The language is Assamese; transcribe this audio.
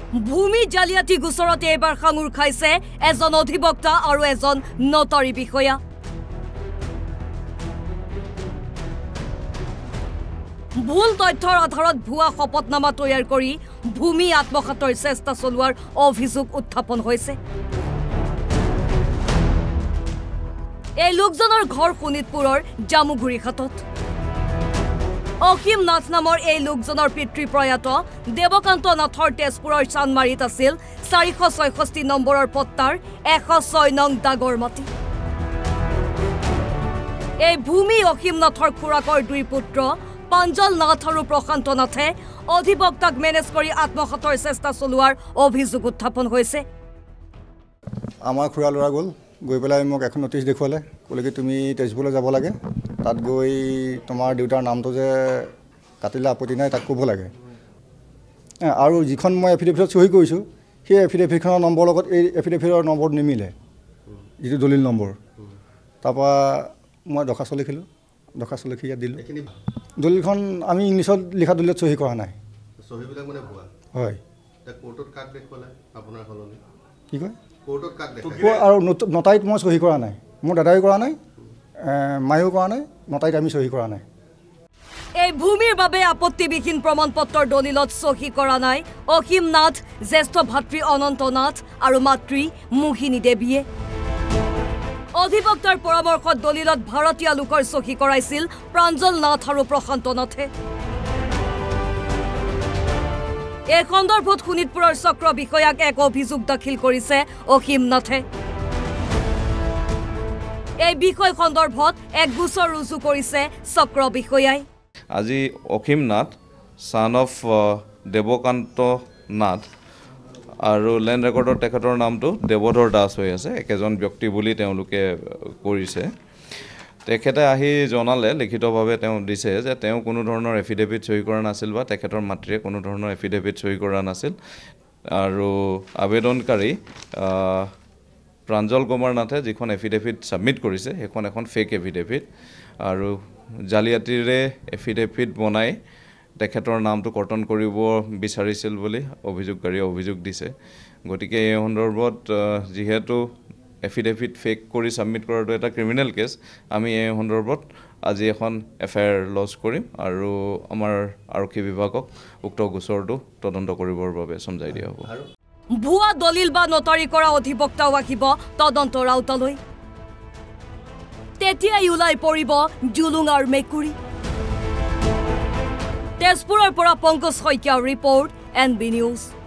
ভূমি জালিয়াতি গোচৰতে এবাৰ খাঙুৰ খাইছে এজন অধিবক্তা আৰু এজন নটাৰী বিষয়া। ভুল তথ্যৰ আধাৰত ভুৱা শপতনামা তৈয়াৰ কৰি ভূমি আত্মঘাতৰ চেষ্টা চলোৱাৰ অভিযোগ উত্থাপন হৈছে। এই লোকজনৰ ঘৰ শোণিতপুৰৰ জামুগুৰি ঘাটত। অসীম নাথ নামৰ এই লোকজনৰ পিতৃ প্ৰয়াত দেৱকান্ত নাথৰ তেজপুৰৰ চানমাৰীত আছিল 466 নম্বৰৰ পট্টাৰ 106 নং দাগৰ মাটি। এই ভূমি অসীম নাথৰ খুৰাকৰ দুই পুত্ৰ পাঞ্জল নাথ আৰু প্ৰশান্ত নাথে অধিবক্তাক মেনেজ কৰি আত্মঘাতৰ চেষ্টা চলোৱাৰ অভিযোগ উত্থাপন হৈছে। আমাৰ খুৰা ল'ৰা গৈ পেলাই মোক এখন নটিচ দেখুৱালে, ক'লে কি তুমি তেজপুৰলৈ যাব লাগে, তাত গৈ তোমাৰ দেউতাৰ নামটো যে কাটিলে আপত্তি নাই তাক ক'ব লাগে। আৰু যিখন মই এফিডেভিটত চহী কৰিছোঁ সেই এফিডেভিটখনৰ নম্বৰৰ লগত এই এফিডেভিটৰ নম্বৰ নিমিলে, যিটো দলিল নম্বৰ। তাৰপৰা মই দৰখাস্ত লিখিলোঁ, দৰখাস্ত লিখি ইয়াত দিলোঁ। দলিলখন আমি ইংলিছত লিখা দলিলত চহী কৰা নাই। হয়। কি কয়? আৰু নটাৰীত মই চহী কৰা নাই, মোৰ দাদাই কৰা নাই, মায়েও কৰা নাই, নটাৰীত আমি চহী কৰা নাই। এই ভূমিৰ বাবে আপত্তিবিহীন প্ৰমাণপত্ৰৰ দলিলত চহী কৰা নাই অসীম নাথ, জ্যেষ্ঠ ভাতৃ অনন্ত নাথ আৰু মাতৃ মোহিনী দেৱীয়ে। অধিবক্তাৰ পৰামৰ্শত দলিলত ভাৰতীয় লোকৰ চহী কৰাইছিল প্ৰাঞ্জল নাথ আৰু প্ৰশান্ত নাথে। এই সন্দৰ্ভত শোণিতপুৰৰ চক্ৰ বিষয়াক এক অভিযোগ দাখিল কৰিছে অসীম নাথে। এই বিষয় সন্দৰ্ভত এক গোচৰ ৰুজু কৰিছে চক্ৰ বিষয়াই। আজি অসীম নাথ ছান অফ দেৱকান্ত নাথ আৰু লেণ্ড ৰেকৰ্ডৰ তেখেতৰ নামটো দেৱধৰ দাস হৈ আছে, একেজন ব্যক্তি বুলি তেওঁলোকে কৰিছে। তেখেতে আহি জনালে, লিখিতভাৱে তেওঁ দিছে যে তেওঁ কোনো ধৰণৰ এফিডেভিট চহী কৰা নাছিল বা তেখেতৰ মাতৃয়ে কোনো ধৰণৰ এফিডেভিট চহী কৰা নাছিল। আৰু আবেদনকাৰী প্ৰাঞ্জল কুমাৰ নাথে যিখন এফিডেভিট ছাবমিট কৰিছে সেইখন এখন ফেক এফিডেভিট আৰু জালিয়াতিৰে এফিডেভিট বনাই তেখেতৰ নামটো কৰ্তন কৰিব বিচাৰিছিল বুলি অভিযোগকাৰীয়ে অভিযোগ দিছে। গতিকে এই সন্দৰ্ভত যিহেতু এফিডেভিট ফেক কৰি ছাবমিট কৰাটো এটা ক্ৰিমিনেল কেছ, আমি এই সন্দৰ্ভত আজি এখন এফআইআৰ লজ কৰিম আৰু আমাৰ আৰক্ষী বিভাগক উক্ত গোচৰটো তদন্ত কৰিবৰ বাবে সমজাই দিয়া হ'ব। ভুৱা দলিল বা নটাৰী কৰা অধিবক্তাও আহিব তদন্তৰ আওতালৈ। তেতিয়াই ওলাই পৰিব জুলুঙৰ মেকুৰী। তেজপুৰৰ পৰা পংকজ শইকীয়াৰ ৰিপৰ্ট NB নিউজ।